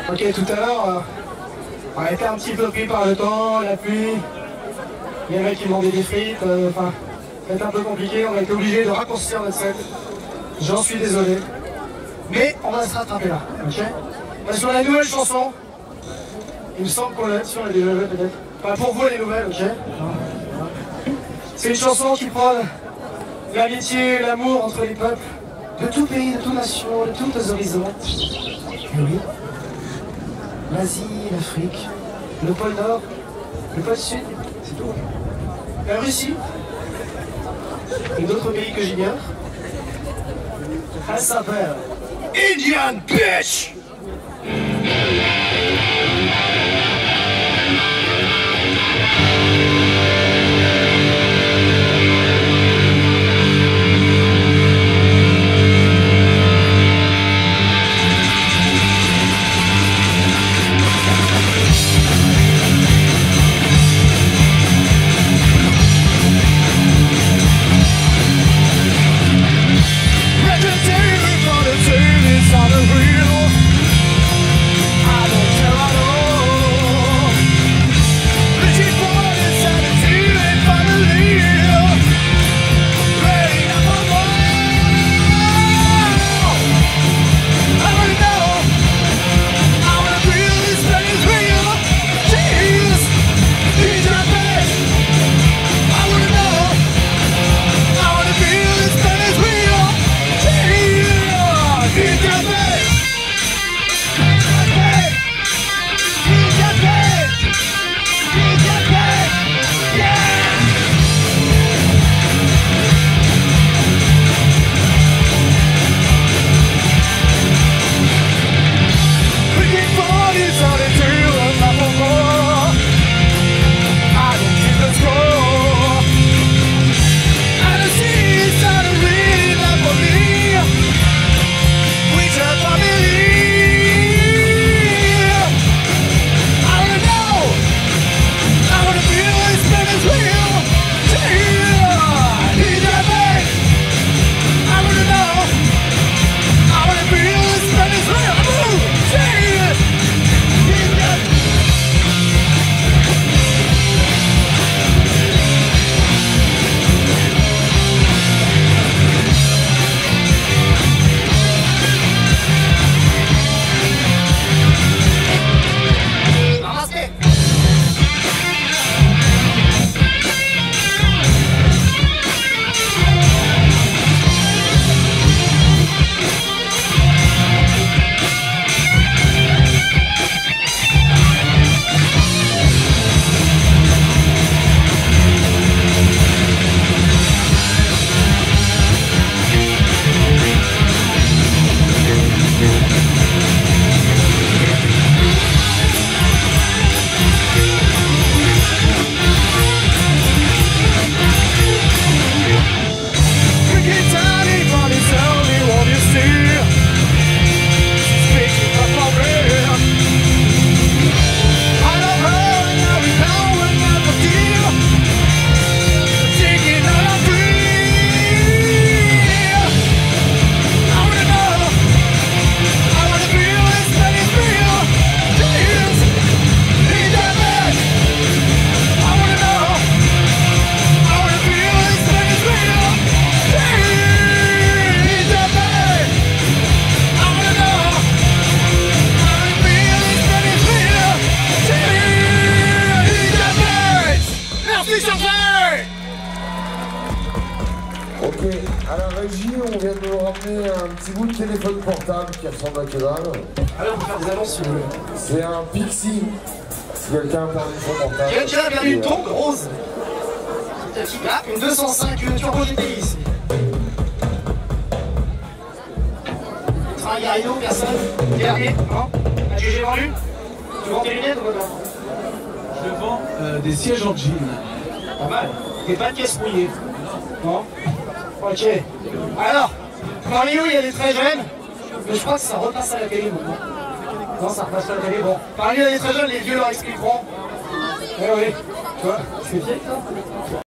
Ok, tout à l'heure, on a été un petit peu pris par le temps, la pluie, les mecs qui demandaient des frites, enfin, c'était un peu compliqué, on a été obligé de raccourcir notre set. J'en suis désolé. Mais on va se rattraper là, ok? Sur la nouvelle chanson, il me semble qu'on l'a, si on l'a déjà joué peut-être. Enfin, pour vous les nouvelles, ok? C'est une chanson qui prône l'amitié, l'amour entre les peuples, de tout pays, de toute nation, de tous les horizons. Et oui, l'Asie, l'Afrique, le pôle Nord, le pôle Sud, c'est tout. La Russie, et d'autres pays que j'ignore. Elle s'appelle Indian Bitch! Ok, à la régie, on vient de nous ramener un petit bout de téléphone portable qui ressemble à que dalle. Allez, on peut faire des annonces si vous voulez. C'est un Pixie. Si quelqu'un a perdu son portable. Quelqu'un a perdu une tongue rose. Ah, une 205 Turbo GTI ici. Travail à Rhino, personne. Dernier, non? J'ai vendu? Tu vends tes lunettes ou pas? Je vends des sièges en jean. Pas mal. T'es pas de caisse mouillée. Non? Ok. Alors, parmi nous, il y a des très jeunes, mais je crois que ça repasse à la télé maintenant. Non, ça repasse à la télé, bon. Parmi nous, il y a des très jeunes, les vieux leur expliqueront. Eh oui, tu vois, c'est fier, ça.